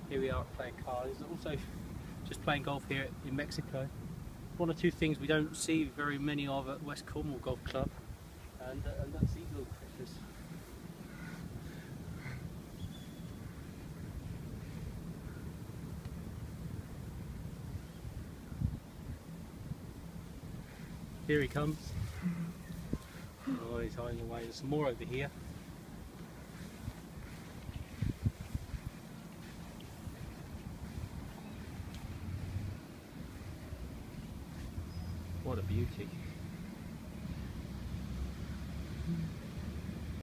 Here we are at Playacar. There's also just playing golf here in Mexico. One or two things we don't see very many of at West Cornwall Golf Club, and that's these little critters. Here he comes. Oh, he's hiding away. There's some more over here. What a beauty.